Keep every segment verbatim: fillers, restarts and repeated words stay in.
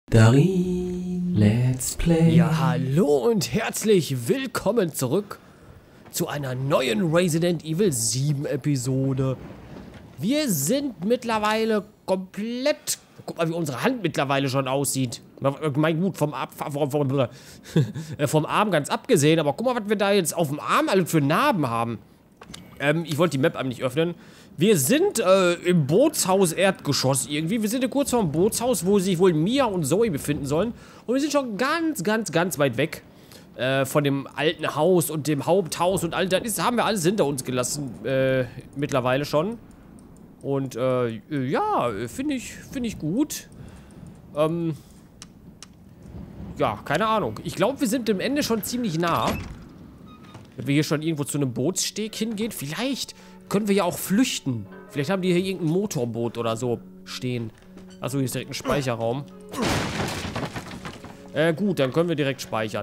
Darin Let's Play. Ja, hallo und herzlich willkommen zurück zu einer neuen Resident Evil sieben Episode. Wir sind mittlerweile komplett... Guck mal, wie unsere Hand mittlerweile schon aussieht. Mein gut, vom, Ab vom, vom, vom Arm ganz abgesehen, aber guck mal, was wir da jetzt auf dem Arm alle für Narben haben. Ähm, ich wollte die Map nicht öffnen. Wir sind äh, im Bootshaus Erdgeschoss irgendwie. Wir sind ja kurz vor dem Bootshaus, wo sich wohl Mia und Zoe befinden sollen. Und wir sind schon ganz, ganz, ganz weit weg äh, von dem alten Haus und dem Haupthaus und all das ist, haben wir alles hinter uns gelassen äh, mittlerweile schon. Und äh, ja, finde ich, finde ich gut. Ähm, ja, keine Ahnung. Ich glaube, wir sind dem Ende schon ziemlich nah. Wenn wir hier schon irgendwo zu einem Bootssteg hingehen, vielleicht können wir ja auch flüchten. Vielleicht haben die hier irgendein Motorboot oder so stehen. Achso, hier ist direkt ein Speicherraum. Äh, gut, dann können wir direkt speichern.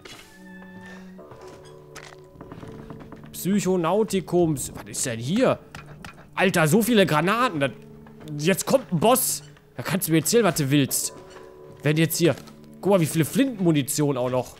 Psychonautikums. Was ist denn hier? Alter, so viele Granaten. Das, jetzt kommt ein Boss. Da kannst du mir erzählen, was du willst. Wenn jetzt hier... Guck mal, wie viele Flintenmunition auch noch.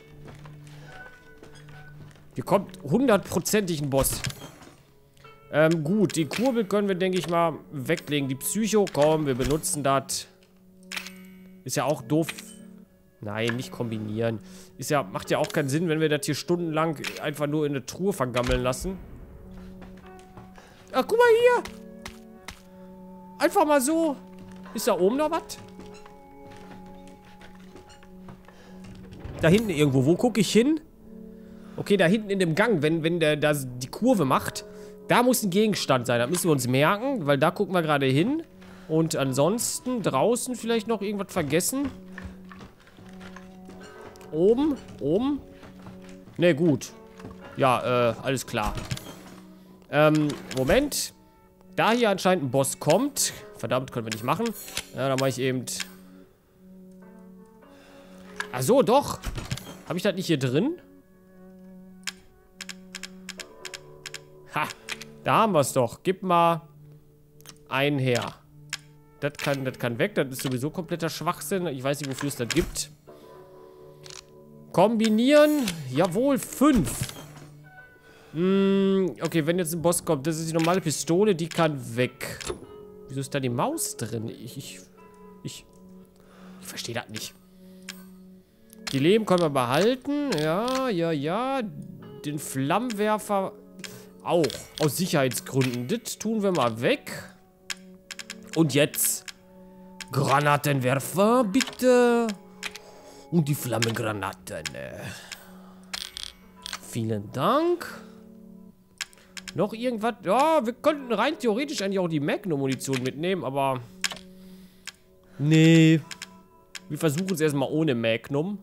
Hier kommt hundertprozentig ein Boss. Ähm, gut, die Kurbel können wir, denke ich mal, weglegen. Die Psycho, komm, wir benutzen das. Ist ja auch doof. Nein, nicht kombinieren. Ist ja, macht ja auch keinen Sinn, wenn wir das hier stundenlang einfach nur in eine Truhe vergammeln lassen. Ach, guck mal hier. Einfach mal so. Ist da oben noch was? Da hinten irgendwo. Wo gucke ich hin? Okay, da hinten in dem Gang, wenn, wenn der da die Kurve macht, da muss ein Gegenstand sein. Das müssen wir uns merken, weil da gucken wir gerade hin. Und ansonsten draußen vielleicht noch irgendwas vergessen. Oben? Oben? Ne, gut. Ja, äh, alles klar. Ähm, Moment. Da hier anscheinend ein Boss kommt. Verdammt, können wir nicht machen. Ja, dann mache ich eben... Ach so, doch. Habe ich das nicht hier drin? Ha, da haben wir es doch. Gib mal einen her. Das kann, das kann weg. Das ist sowieso kompletter Schwachsinn. Ich weiß nicht, wofür es das gibt. Kombinieren. Jawohl, fünf. Hm, okay, wenn jetzt ein Boss kommt, das ist die normale Pistole, die kann weg. Wieso ist da die Maus drin? Ich, ich, ich, ich verstehe das nicht. Die Leben können wir behalten. Ja, ja, ja. Den Flammenwerfer auch. Aus Sicherheitsgründen. Das tun wir mal weg. Und jetzt. Granatenwerfer, bitte. Und die Flammengranaten. Vielen Dank. Noch irgendwas? Ja, wir könnten rein theoretisch eigentlich auch die Magnum-Munition mitnehmen, aber... Nee. Wir versuchen es erstmal ohne Magnum.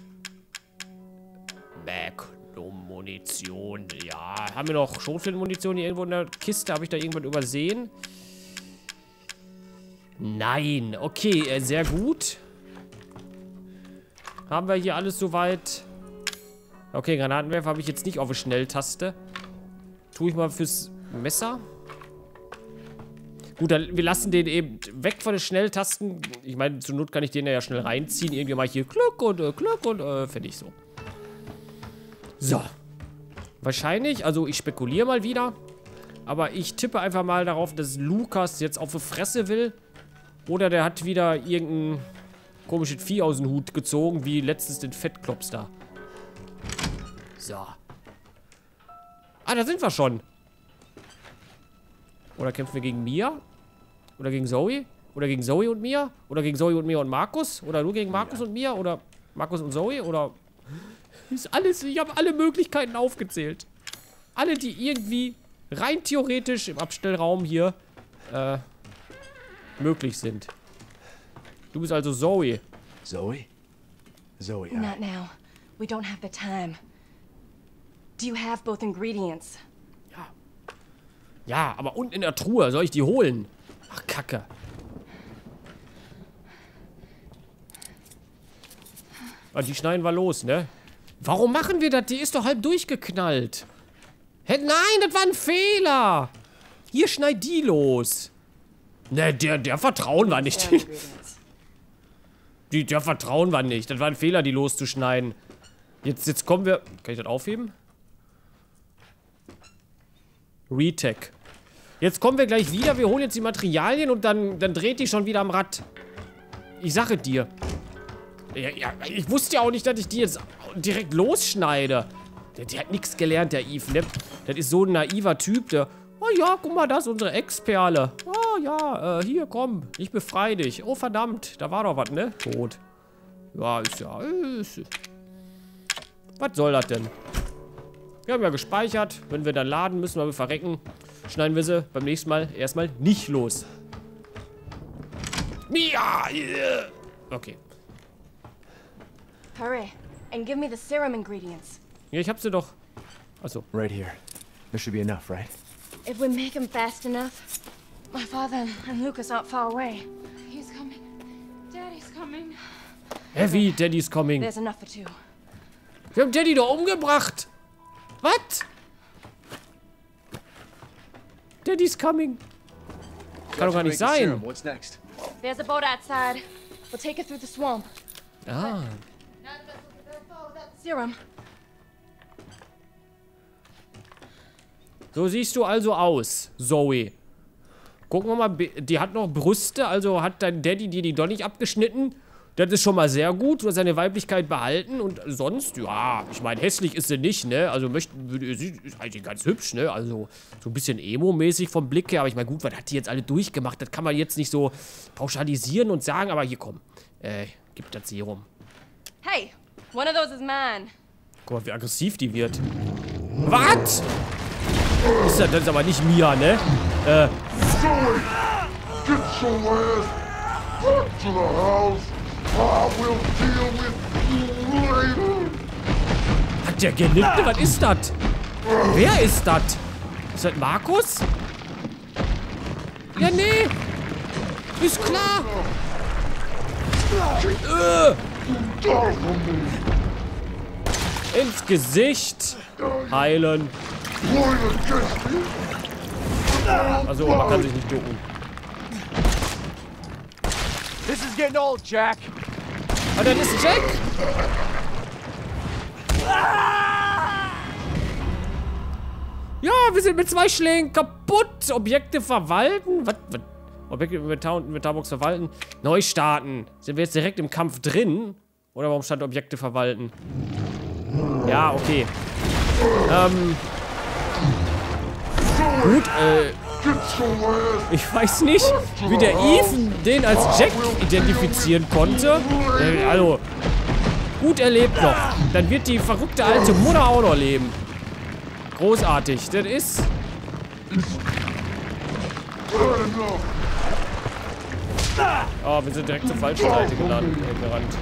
Magnum-Munition. Ja, haben wir noch Schrotflintenmunition hier irgendwo in der Kiste? Habe ich da irgendwas übersehen? Nein. Okay, äh, sehr gut. Haben wir hier alles soweit? Okay, Granatenwerfer habe ich jetzt nicht auf die Schnelltaste. Tue ich mal fürs Messer. Gut, dann wir lassen den eben weg von den Schnelltasten. Ich meine, zur Not kann ich den ja schnell reinziehen. Irgendwie mache ich hier Glück und äh, Glück und äh, fertig so. So. Wahrscheinlich, also ich spekuliere mal wieder. Aber ich tippe einfach mal darauf, dass Lukas jetzt auf die Fresse will. Oder der hat wieder irgendein komisches Vieh aus dem Hut gezogen, wie letztens den Fettklops da. So. Ah, da sind wir schon. Oder kämpfen wir gegen Mia? Oder gegen Zoe? Oder gegen Zoe und Mia? Oder gegen Zoe und Mia und Markus? Oder nur gegen Markus und Mia? Oder Markus und Zoe? Oder... Ist alles... Ich habe alle Möglichkeiten aufgezählt. Alle, die irgendwie rein theoretisch im Abstellraum hier äh, möglich sind. Du bist also Zoe. Zoe? Zoe, I... Not now. We don't have the time. Do you have both ingredients? Ja. Ja, aber unten in der Truhe. Soll ich die holen? Ach, Kacke. Ah, die schneiden wir los, ne? Warum machen wir das? Die ist doch halb durchgeknallt. Hä, nein, das war ein Fehler. Hier, schneid die los. Ne, der, der vertrauen wir nicht. Die, der vertrauen wir nicht. Das war ein Fehler, die loszuschneiden. Jetzt, jetzt kommen wir... Kann ich das aufheben? Retech. Jetzt kommen wir gleich wieder. Wir holen jetzt die Materialien und dann, dann dreht die schon wieder am Rad. Ich sage dir. Ja, ja, ich wusste ja auch nicht, dass ich die jetzt direkt losschneide. Der, der hat nichts gelernt, der Eve, ne? Das ist so ein naiver Typ, der... Oh ja, guck mal, das ist unsere Ex-Perle. Oh ja, äh, hier, komm. Ich befreie dich. Oh, verdammt. Da war doch was, ne? Tot. Ja, ist ja... Ist, was soll das denn? Wir haben ja gespeichert. Wenn wir dann laden müssen, weil wir verrecken, schneiden wir sie beim nächsten Mal erstmal nicht los. Ja, yeah. Okay. Hurry and give me the serum ingredients. Ja, ich hab sie doch. Achso. Right here. There should be enough, right? If we make him fast enough, my father and Lucas aren't far away. He's coming. Daddy's coming. Heavy, Daddy's coming. There's enough for two. Wir haben Daddy doch umgebracht. Was? Daddy's coming. Kann doch gar nicht sein. What's next? There's a boat outside. We'll take it through the swamp. Ah. Serum. So siehst du also aus, Zoe. Gucken wir mal, die hat noch Brüste, also hat dein Daddy dir die doch nicht abgeschnitten. Das ist schon mal sehr gut, du hast seine Weiblichkeit behalten und sonst, ja, ich meine, hässlich ist sie nicht, ne? Also möchten, sie ist eigentlich ganz hübsch, ne? Also so ein bisschen emo-mäßig vom Blick her, aber ich meine, gut, was hat die jetzt alle durchgemacht? Das kann man jetzt nicht so pauschalisieren und sagen, aber hier, komm, äh, gib das Serum. Hey, one of those is mine. Guck mal, wie aggressiv die wird. Was? Ist das, das ist aber nicht Mia, ne? Äh. Zoe, get your ass back to the house. I will deal with you later. Hat der Geliebte? Was ist das? Wer ist das? Ist das Markus? Ja, nee. Ist klar. Äh. Ins Gesicht. Heilen. Also, man kann sich nicht ducken. This is getting old, Jack. Ah, das ist Jack. Ja, wir sind mit zwei Schlägen kaputt. Objekte verwalten. Was? Was? Objekte im Inventar und Inventarbox verwalten. Neu starten. Sind wir jetzt direkt im Kampf drin? Oder warum stand Objekte verwalten? Ja, okay. Ähm. Gut, äh. Ich weiß nicht, wie der Ethan den als Jack identifizieren konnte. Äh, also, gut erlebt noch. Dann wird die verrückte alte Mutter auch noch leben. Großartig. Das ist... Oh, wir sind direkt zur falschen Seite gelandet, äh, gerannt.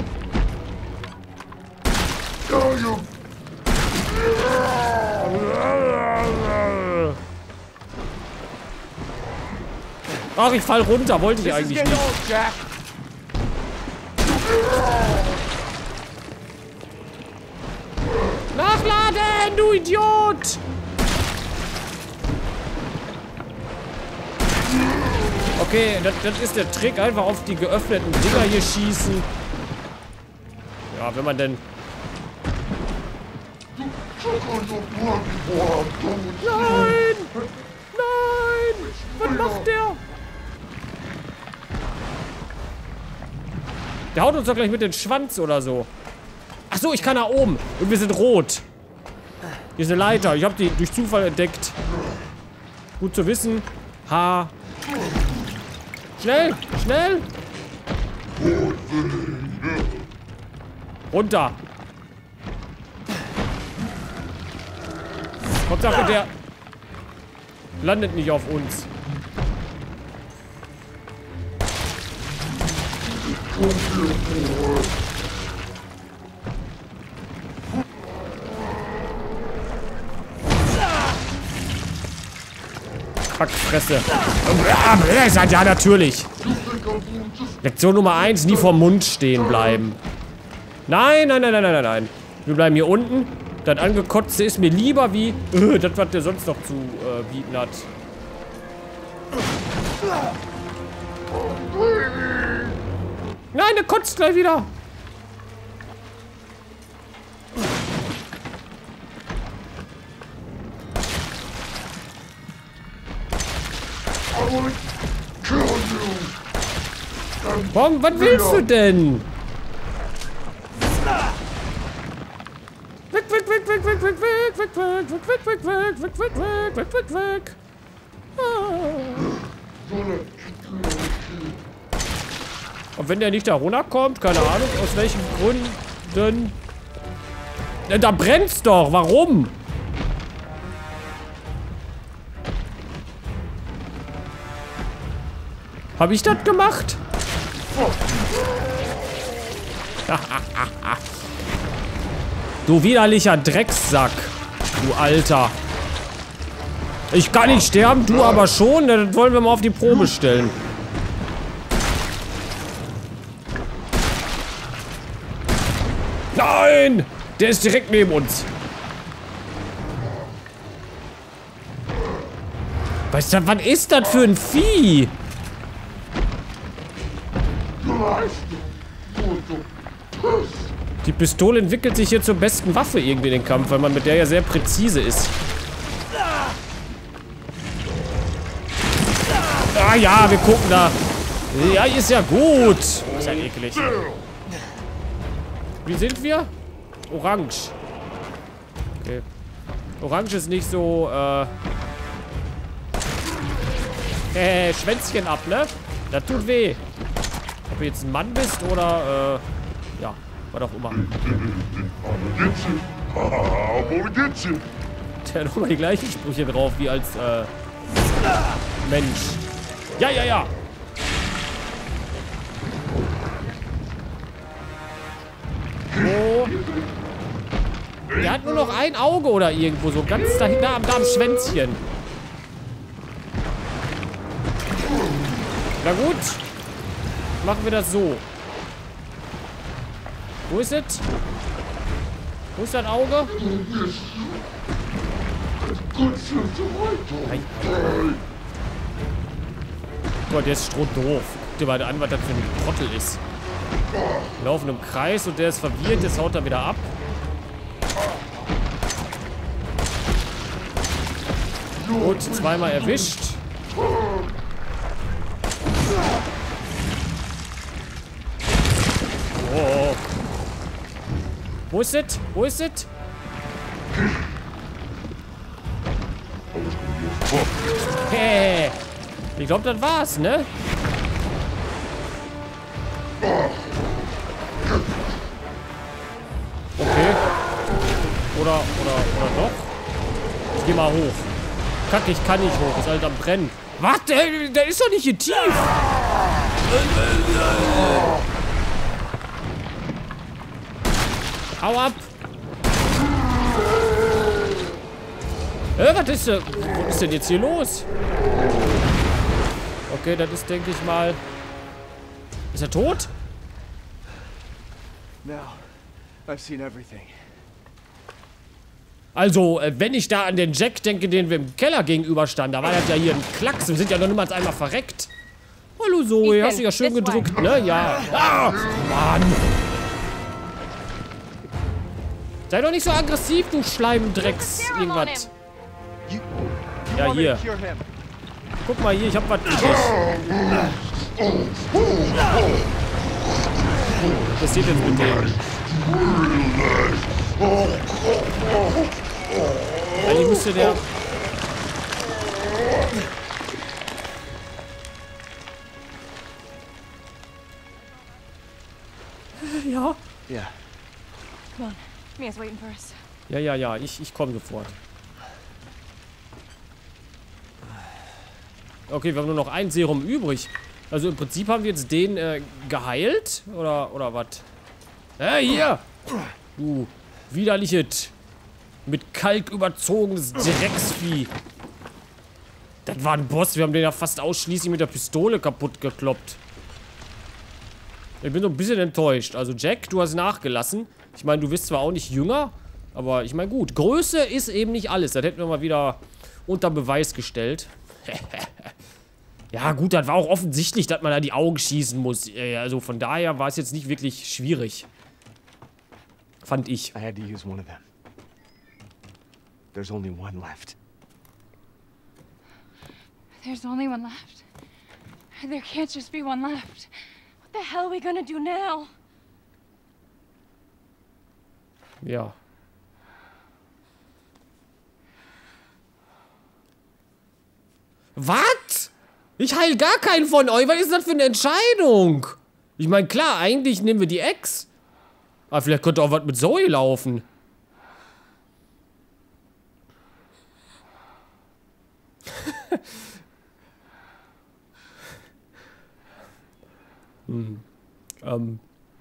Ach, ich fall runter. Wollte ich eigentlich nicht. Nachladen, du Idiot! Okay, das, das ist der Trick. Einfach auf die geöffneten Dinger hier schießen. Ja, wenn man denn... Nein! Nein! Was macht der? Der haut uns doch gleich mit dem Schwanz oder so. Ach so, ich kann nach oben. Und wir sind rot. Hier ist eine Leiter. Ich habe die durch Zufall entdeckt. Gut zu wissen. H. Schnell, schnell. Runter. Hauptsache, der landet nicht auf uns. Kackfresse. Ja, natürlich. Lektion Nummer eins, nie vorm Mund stehen bleiben. Nein, nein, nein, nein, nein, nein. Wir bleiben hier unten. Das Angekotzte ist mir lieber wie äh, das, was der sonst noch zu äh, bieten hat. Nein, der kotzt gleich wieder. I wanna kill you. Warum, was willst du denn? Weg, weg, weg, weg, weg, weg, weg, weg, weg, weg, weg, weg, weg, weg, weg, weg, weg, weg. Und wenn der nicht da runterkommt, keine Ahnung, aus welchen Gründen. Ja, da brennt's doch, warum? Hab ich das gemacht? Du widerlicher Dreckssack. Du Alter. Ich kann nicht sterben, du aber schon. Das wollen wir mal auf die Probe stellen. Nein! Der ist direkt neben uns. Weißt du, was ist das für ein Vieh? Die Pistole entwickelt sich hier zur besten Waffe irgendwie in den Kampf, weil man mit der ja sehr präzise ist. Ah ja, wir gucken da. Ja, ist ja gut. Ist ja eklig. Wie sind wir? Orange. Okay. Orange ist nicht so, äh... Äh, Schwänzchen ab, ne? Das tut weh. Ob du jetzt ein Mann bist oder, äh... ja, was auch immer. Der hat nochmal die gleichen Sprüche drauf, wie als, äh... Mensch. Ja, ja, ja. Wo? Der hat nur noch ein Auge oder irgendwo so ganz dahinter am, da am Schwänzchen. Na gut. Machen wir das so. Wo ist es? Wo ist das Auge? Nein. Gott, der ist strohdoof. Guck dir mal an, was das für ein Trottel ist. Wir laufen im Kreis und der ist verwirrt, jetzt haut er wieder ab. Gut, zweimal erwischt. Oh. Wo ist es? Wo ist es? Hey. Ich glaube, das war's, ne? Okay. Oder, oder, oder doch? Ich geh mal hoch. Kack, ich kann nicht hoch. Ist halt am Brennen. Was? Der, der ist doch nicht hier tief. Hau ab. Äh, was ist denn? Was ist denn jetzt hier los? Okay, das ist, denke ich mal... Ist er tot? Now, I've seen everything. Also, äh, wenn ich da an den Jack denke, den wir im Keller gegenüberstanden, da war das ja hier ein Klacks. Wir sind ja noch niemals einmal verreckt. Hallo Zoe, Ethan, hast du ja schön this gedrückt, ne? Ja. Ah, Mann. Sei doch nicht so aggressiv, du Schleimdrecks. Irgendwas. Ja, hier. Guck mal hier, ich hab was für dich. Was passiert jetzt mit dem? Eigentlich müsste der... Ja. Yeah. Come on. Mia's waiting for us. Ja, ja, ja, ich, ich komme sofort. Okay, wir haben nur noch ein Serum übrig. Also im Prinzip haben wir jetzt den äh, geheilt. Oder, oder was? Hey, hier! Du widerliches, mit Kalk überzogenes Drecksvieh. Das war ein Boss. Wir haben den ja fast ausschließlich mit der Pistole kaputt gekloppt. Ich bin so ein bisschen enttäuscht. Also Jack, du hast nachgelassen. Ich meine, du bist zwar auch nicht jünger, aber ich meine, gut. Größe ist eben nicht alles. Das hätten wir mal wieder unter Beweis gestellt. Ja, gut, das war auch offensichtlich, dass man da die Augen schießen muss. Äh, Also von daher war es jetzt nicht wirklich schwierig. Fand ich. I had to use one of them. There's only one left. There's only one left. There can't just be one left. What the hell are we gonna do now? Ja. Was? Ich heil gar keinen von euch. Was ist das für eine Entscheidung? Ich meine, klar, eigentlich nehmen wir die Ex. Aber vielleicht könnte auch was mit Zoe laufen. hm. Ähm.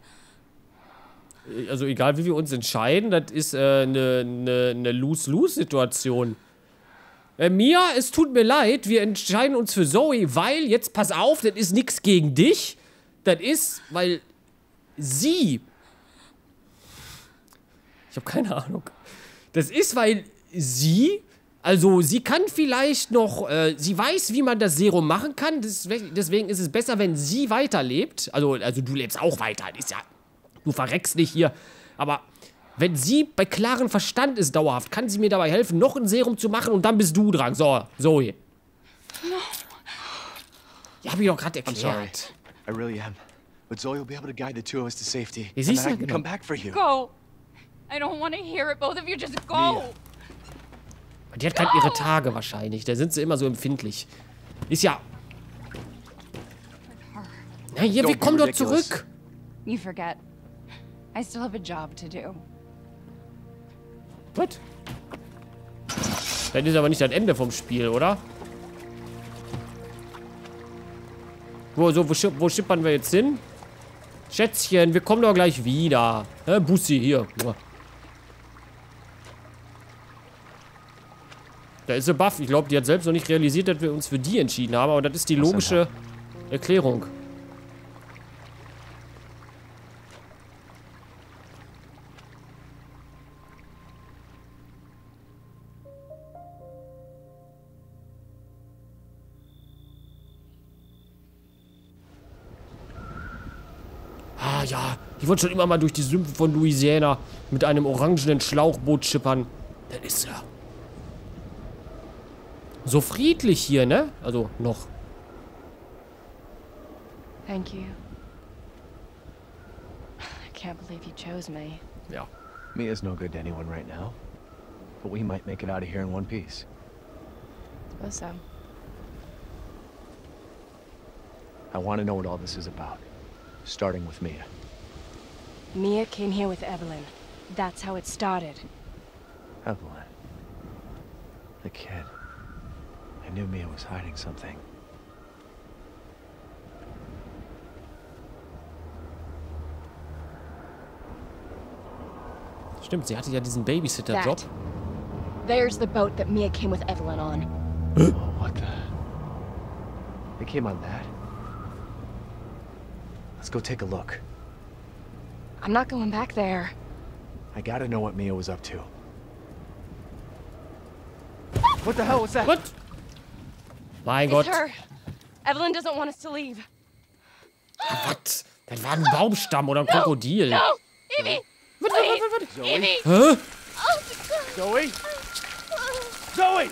Also egal, wie wir uns entscheiden, das ist eine äh, ne, ne, ne Lose-Lose-Situation. Äh, Mia, es tut mir leid, wir entscheiden uns für Zoe, weil, jetzt pass auf, das ist nichts gegen dich. Das ist, weil sie... Ich habe keine Ahnung. Das ist, weil sie... Also, sie kann vielleicht noch... Äh, sie weiß, wie man das Serum machen kann. Deswegen, deswegen ist es besser, wenn sie weiterlebt. Also, also du lebst auch weiter. Das ist ja... Du verreckst nicht hier. Aber... Wenn sie bei klarem Verstand ist dauerhaft, kann sie mir dabei helfen, noch ein Serum zu machen und dann bist du dran. So, Zoe. No. Ja, hab ich doch gerade I'm sorry. erklärt. I really am. But Zoe will be able to guide the two of us to safety. Ja, And siehst then du, I can genau. come back for you. Go. I don't want to hear it. Both of you just go. Die hat gerade ihre Tage wahrscheinlich. Da sind sie immer so empfindlich. Ist ja... Na hier, wir Don't be kommen doch ridiculous. zurück. You forget. I still have a job to do. Was? Das ist aber nicht das Ende vom Spiel, oder? Wo, so, wo, schipp, wo schippern wir jetzt hin? Schätzchen, wir kommen doch gleich wieder. Hä, Bussi, hier. Da ist sie baff. Ich glaube, die hat selbst noch nicht realisiert, dass wir uns für die entschieden haben. Aber das ist die logische Erklärung. Ah ja, ich wollte schon immer mal durch die Sümpfe von Louisiana mit einem orangenen Schlauchboot schippern. Das ist ja... So friedlich hier, ne? Also, noch. Thank you. I can't believe you chose me. Ja. Mia's no good to anyone right now. But we might make it out of here in one piece. Suppose so. I want to know what all this is about. Starting with Mia. Mia came here with Evelyn. That's how it started. Evelyn. The kid. I knew Mia was hiding something. Stimmt, sie hatte ja diesen Babysitter-Job. That. There's the boat that Mia came with Evelyn on. Oh, what the... They came on that? Let's go take a look. I'm not going back there. I gotta know what Mia was up to. What the hell was that? What? Mein It's Gott. her. Evelyn doesn't want us to leave. Was? Das war ein Baumstamm oder ein Krokodil. No! Evie! Warte, warte, warte, warte. Zoe? Evie! Hä? Zoe? Zoe!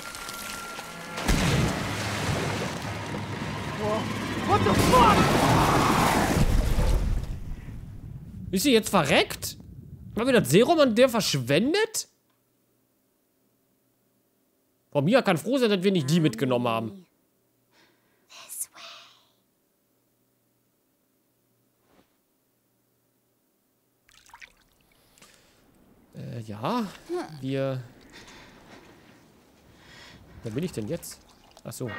Whoa. What the fuck? Ist sie jetzt verreckt? Haben wir das Serum an der verschwendet? Frau Mia kann froh sein, dass wir nicht die mitgenommen haben. Äh, ja. Wir... Wo bin ich denn jetzt? Ach so.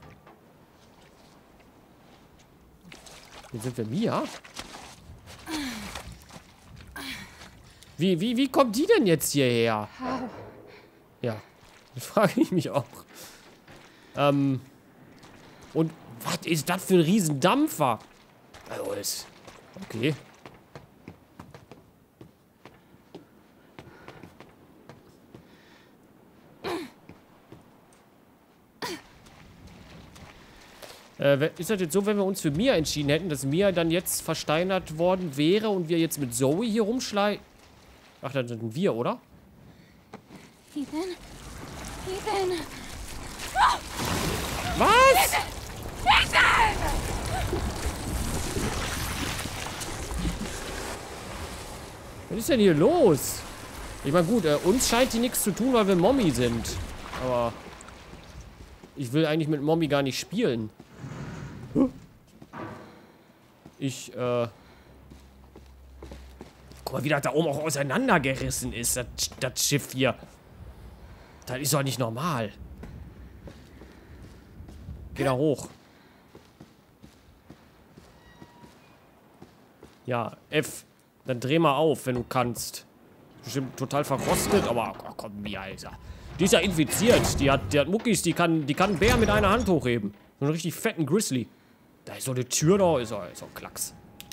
Hier sind wir Mia. Wie, wie, wie kommt die denn jetzt hierher? Ja, das frage ich mich auch. Ähm. Und was ist das für ein Riesendampfer? Also ist. Okay. Äh, ist das jetzt so, wenn wir uns für Mia entschieden hätten, dass Mia dann jetzt versteinert worden wäre und wir jetzt mit Zoe hier rumschleichen? Ach, dann sind wir, oder? Ethan? Ethan! Was? Ethan! Was ist denn hier los? Ich meine, gut, äh, uns scheint die nichts zu tun, weil wir Mommy sind. Aber ich will eigentlich mit Mommy gar nicht spielen. Ich, äh... Guck mal, wie das da oben auch auseinandergerissen ist, das, das Schiff hier. Das ist doch nicht normal. Geh da hoch. Ja, F. Dann dreh mal auf, wenn du kannst. Bestimmt total verrostet, aber oh, komm, Mia, Alter. Die ist ja infiziert. Die hat, die hat Muckis, die kann, die kann einen Bär mit einer Hand hochheben. So einen richtig fetten Grizzly. Da ist so eine Tür da, ist so ein Klacks.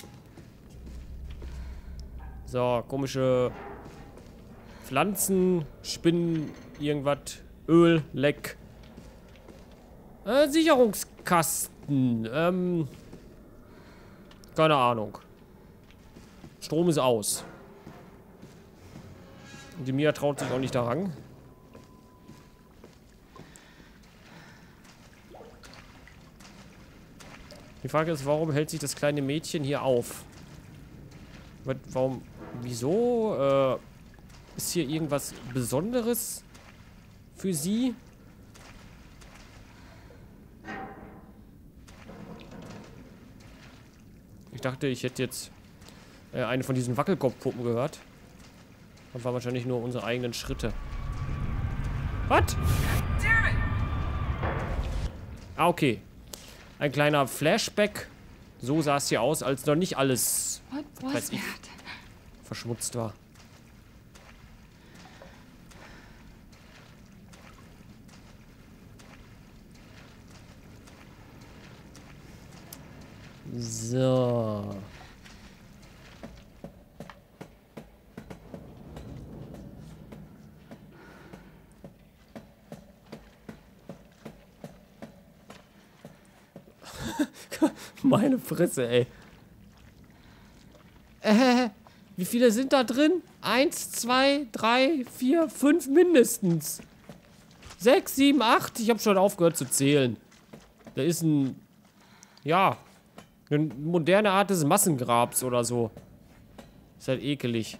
So, komische Pflanzen, Spinnen, irgendwas, Öl, Leck. Äh, Sicherungskasten, ähm, keine Ahnung. Strom ist aus. Und die Mia traut sich auch nicht daran. Die Frage ist, warum hält sich das kleine Mädchen hier auf? Warum, wieso? Äh, ist hier irgendwas Besonderes für sie? Ich dachte, ich hätte jetzt äh, eine von diesen Wackelkopfpuppen gehört. Das waren wahrscheinlich nur unsere eigenen Schritte. Was? Ah, okay. Ein kleiner Flashback. So sah es hier aus, als noch nicht alles, What weiß was ich, that? verschmutzt war. So. Meine Fresse, ey. Äh, wie viele sind da drin? Eins, zwei, drei, vier, fünf mindestens. Sechs, sieben, acht. Ich habe schon aufgehört zu zählen. Da ist ein, ja, eine moderne Art des Massengrabs oder so. Ist halt ekelig.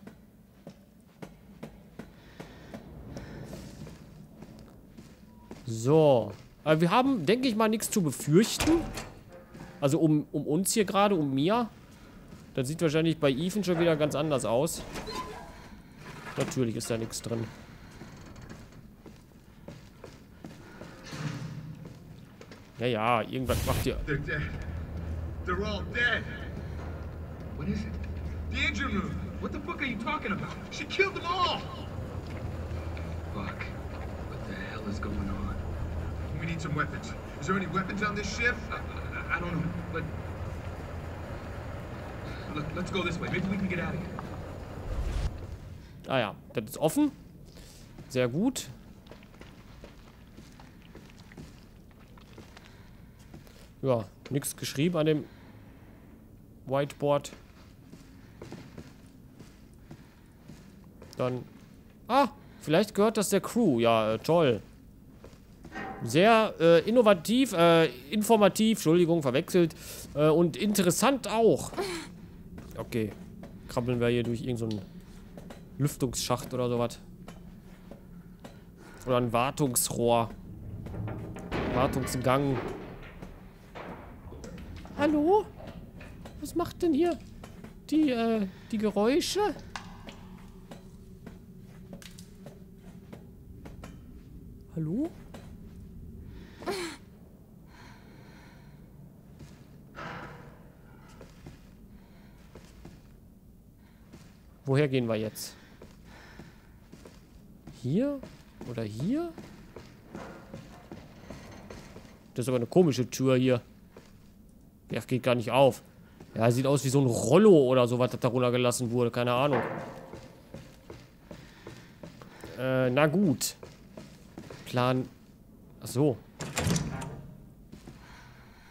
So. Aber wir haben, denke ich mal, nichts zu befürchten. Also um, um uns hier gerade, um Mia. Das sieht wahrscheinlich bei Ethan schon wieder ganz anders aus. Natürlich ist da nichts drin. Ja, ja, irgendwas macht ihr. They're dead. They're all dead. What is it? The engine room. What the fuck are you talking about? She killed them all. Fuck. What the hell is going on? We need some weapons. Is there any weapons on this ship? I, I, I don't know, but... Look, let's go this way. Maybe we can get out of here. Ah ja, das ist offen. Sehr gut. Ja, nichts geschrieben an dem Whiteboard. Dann... Ah, vielleicht gehört das der Crew. Ja, äh, toll. Sehr äh, innovativ, äh, informativ, Entschuldigung, verwechselt. Äh, und interessant auch. Okay. Krabbeln wir hier durch irgendeinen so Lüftungsschacht oder sowas. Oder ein Wartungsrohr. Wartungsgang. Hallo? Was macht denn hier die, äh, die Geräusche? Hallo? Woher gehen wir jetzt? Hier? Oder hier? Das ist aber eine komische Tür hier. Ja, geht gar nicht auf. Ja, sieht aus wie so ein Rollo oder sowas, das da runtergelassen wurde. Keine Ahnung. Äh, na gut. Plan... Ach so.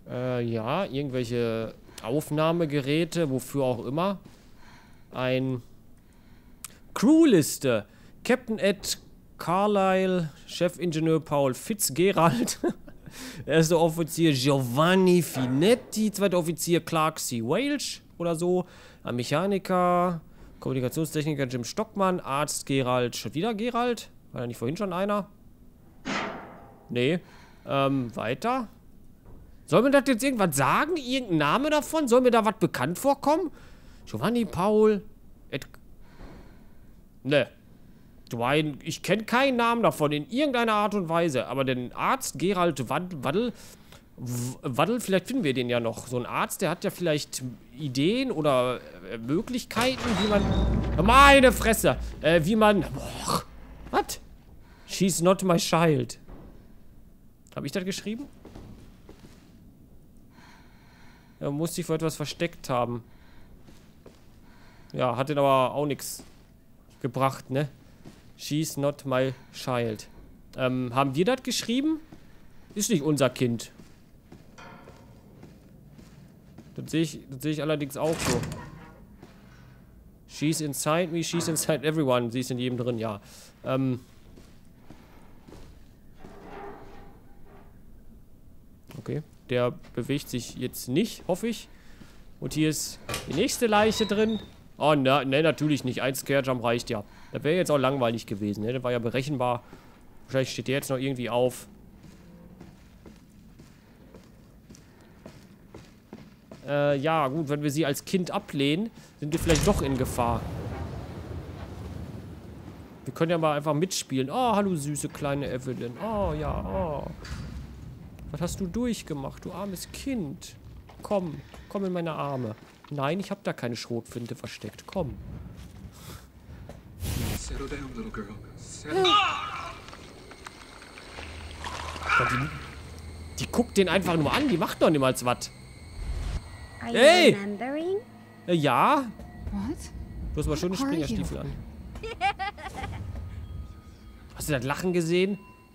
Äh, ja, irgendwelche Aufnahmegeräte, wofür auch immer. Ein Crewliste. Captain Ed Carlyle, Chefingenieur Paul Fitzgerald, erster Offizier Giovanni Finetti, zweiter Offizier Clark C. Welch oder so, ein Mechaniker, Kommunikationstechniker Jim Stockmann, Arzt Gerald, schon wieder Gerald? War da nicht vorhin schon einer? Nee. Ähm, weiter. Soll mir das jetzt irgendwas sagen? Irgendein Name davon? Soll mir da was bekannt vorkommen? Giovanni Paul, Ed... Ne. Dwayne, ich kenne keinen Namen davon in irgendeiner Art und Weise, aber den Arzt Gerald Waddle, Waddle, vielleicht finden wir den ja noch. So ein Arzt, der hat ja vielleicht Ideen oder äh, Möglichkeiten, wie man... Meine Fresse! Äh, wie man... Boah, was? She's not my child. Habe ich das geschrieben? Er muss sich vor etwas versteckt haben. Ja, hat den aber auch nichts gebracht, ne? She's not my child. Ähm, haben wir das geschrieben? Ist nicht unser Kind. Das sehe ich, das sehe ich allerdings auch so. She's inside me, she's inside everyone. Sie ist in jedem drin, ja. Ähm. Okay, der bewegt sich jetzt nicht, hoffe ich. Und hier ist die nächste Leiche drin. Oh, ne, ne, natürlich nicht. Ein Scare-Jump reicht ja. Das wäre jetzt auch langweilig gewesen, ne? Das war ja berechenbar. Wahrscheinlich steht der jetzt noch irgendwie auf. Äh, ja, gut, wenn wir sie als Kind ablehnen, sind wir vielleicht doch in Gefahr. Wir können ja mal einfach mitspielen. Oh, hallo süße kleine Evelyn. Oh, ja, oh. Was hast du durchgemacht, du armes Kind? Komm, komm in meine Arme. Nein, ich habe da keine Schrotflinte versteckt. Komm. Settle down, little girl. Settle Die, die guckt den einfach nur an. Die macht noch niemals was. Are Hey! you remembering? Äh, ja. What? Du hast mal schöne Who are you? Springerstiefel an. Hast du das Lachen gesehen?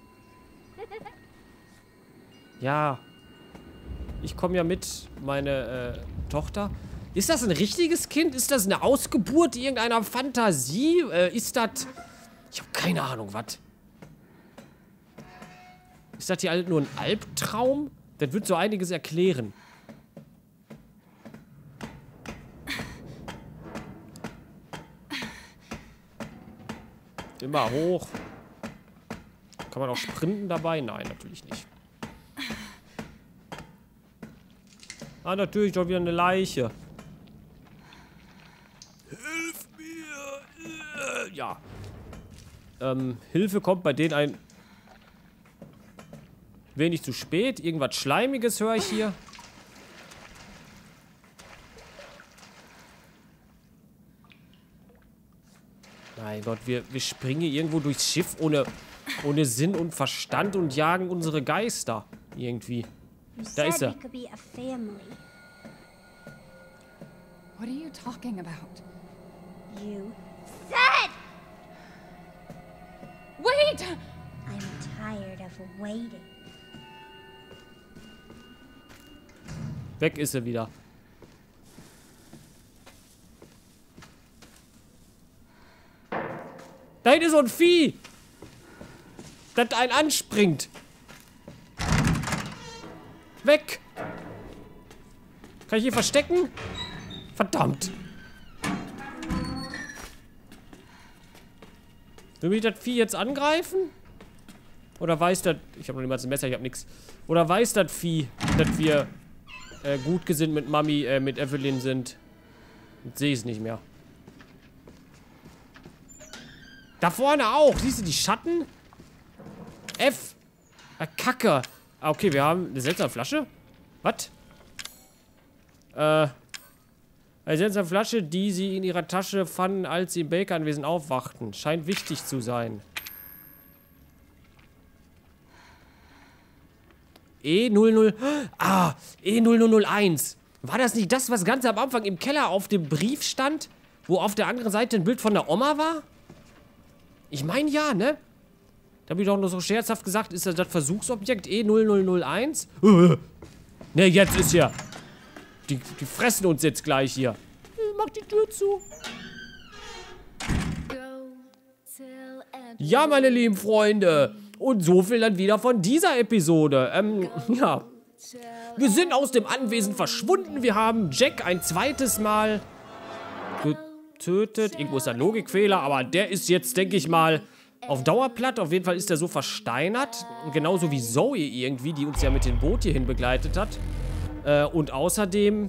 Ja. Ich komme ja mit, meine äh, Tochter. Ist das ein richtiges Kind? Ist das eine Ausgeburt irgendeiner Fantasie? Äh, ist das... Ich habe keine Ahnung, was? Ist das hier halt nur ein Albtraum? Das wird so einiges erklären. Immer hoch. Kann man auch sprinten dabei? Nein, natürlich nicht. Ah, natürlich doch wieder eine Leiche. Hilf mir! Ja. Ähm, Hilfe kommt bei denen ein wenig zu spät. Irgendwas Schleimiges höre ich hier. Mein Gott, wir, wir springen hier irgendwo durchs Schiff ohne, ohne Sinn und Verstand und jagen unsere Geister. Irgendwie. You Da ist said er. we could be a family. What are you talking about? You said Wait! I'm tired of waiting. Weg ist er wieder. Da hinten ist so ein Vieh. Das einen anspringt. Weg. Kann ich hier verstecken? Verdammt. Will mich das Vieh jetzt angreifen? Oder weiß das... Ich habe noch niemals ein Messer, ich habe nichts. Oder weiß das Vieh, dass wir äh, gut gesinnt mit Mami, äh, mit Evelyn sind? Jetzt sehe ich es nicht mehr. Da vorne auch. Siehst du die Schatten? F. Ah, Kacke. Ah, okay, wir haben eine seltsame Flasche. Was? Äh. Eine seltsame Flasche, die sie in ihrer Tasche fanden, als sie im Baker-Anwesen aufwachten. Scheint wichtig zu sein. E null null... Ah, E null null null eins. War das nicht das, was ganz am Anfang im Keller auf dem Brief stand? Wo auf der anderen Seite ein Bild von der Oma war? Ich meine ja, ne? Da habe ich doch nur so scherzhaft gesagt, ist das das Versuchsobjekt E null null null eins? Ne, jetzt ist hier. Die, die fressen uns jetzt gleich hier. Mach die Tür zu. Ja, meine lieben Freunde. Und so viel dann wieder von dieser Episode. Ähm, ja. Wir sind aus dem Anwesen verschwunden. Wir haben Jack ein zweites Mal getötet. Irgendwo ist ein Logikfehler, aber der ist jetzt, denke ich mal, auf Dauer platt. Auf jeden Fall ist er so versteinert. Genauso wie Zoe irgendwie, die uns ja mit dem Boot hierhin begleitet hat. Äh, und außerdem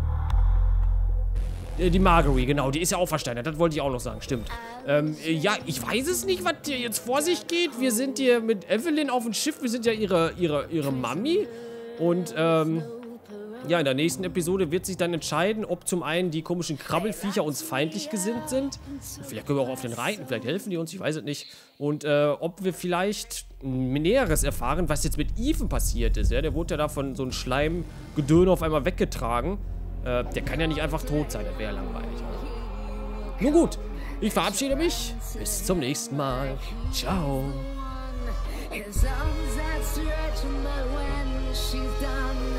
äh, die Marguerite, genau, die ist ja auch versteinert. Das wollte ich auch noch sagen, stimmt. Ähm, äh, ja, ich weiß es nicht, was hier jetzt vor sich geht. Wir sind hier mit Evelyn auf dem Schiff. Wir sind ja ihre, ihre, ihre Mami. Und, ähm, ja, in der nächsten Episode wird sich dann entscheiden, ob zum einen die komischen Krabbelfiecher uns feindlich gesinnt sind. Vielleicht können wir auch auf den reiten, vielleicht helfen die uns, ich weiß es nicht. Und, äh, ob wir vielleicht Näheres erfahren, was jetzt mit Ethan passiert ist. Ja? Der wurde ja da von so einem Schleimgedöne auf einmal weggetragen. Äh, der kann ja nicht einfach tot sein, das wäre ja langweilig. Also. Nun gut, ich verabschiede mich. Bis zum nächsten Mal. Ciao. His arms outstretched, but when she's done